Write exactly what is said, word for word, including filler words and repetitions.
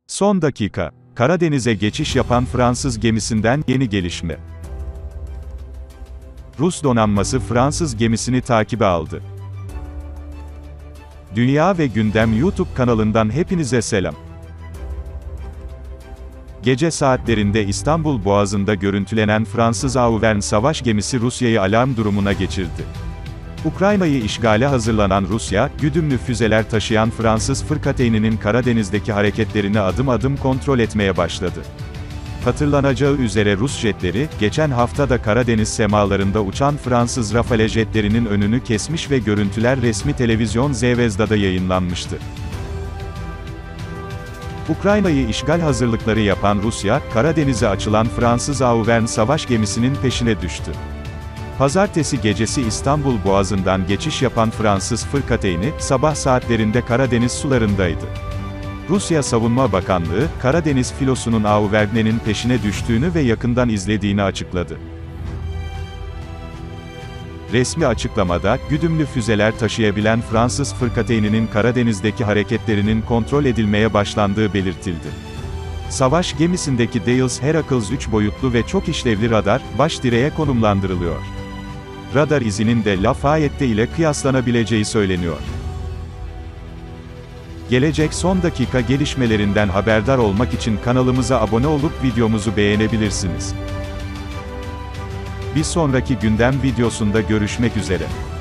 Son dakika. Karadeniz'e geçiş yapan Fransız gemisinden yeni gelişme. Rus donanması Fransız gemisini takibe aldı. Dünya ve Gündem YouTube kanalından hepinize selam. Gece saatlerinde İstanbul Boğazı'nda görüntülenen Fransız Auvergne savaş gemisi Rusya'yı alarm durumuna geçirdi. Ukrayna'yı işgale hazırlanan Rusya, güdümlü füzeler taşıyan Fransız fırkateyninin Karadeniz'deki hareketlerini adım adım kontrol etmeye başladı. Hatırlanacağı üzere Rus jetleri, geçen hafta da Karadeniz semalarında uçan Fransız Rafale jetlerinin önünü kesmiş ve görüntüler resmi televizyon Zvezda'da yayınlanmıştı. Ukrayna'yı işgal hazırlıkları yapan Rusya, Karadeniz'e açılan Fransız Auvergne savaş gemisinin peşine düştü. Pazartesi gecesi İstanbul Boğazı'ndan geçiş yapan Fransız fırkateyni, sabah saatlerinde Karadeniz sularındaydı. Rusya Savunma Bakanlığı, Karadeniz filosunun Auvergne'nin peşine düştüğünü ve yakından izlediğini açıkladı. Resmi açıklamada, güdümlü füzeler taşıyabilen Fransız fırkateyninin Karadeniz'deki hareketlerinin kontrol edilmeye başlandığı belirtildi. Savaş gemisindeki Deus Heracles üç boyutlu ve çok işlevli radar, baş direğe konumlandırılıyor. Radar izinin de Lafayette ile kıyaslanabileceği söyleniyor. Gelecek son dakika gelişmelerinden haberdar olmak için kanalımıza abone olup videomuzu beğenebilirsiniz. Bir sonraki gündem videosunda görüşmek üzere.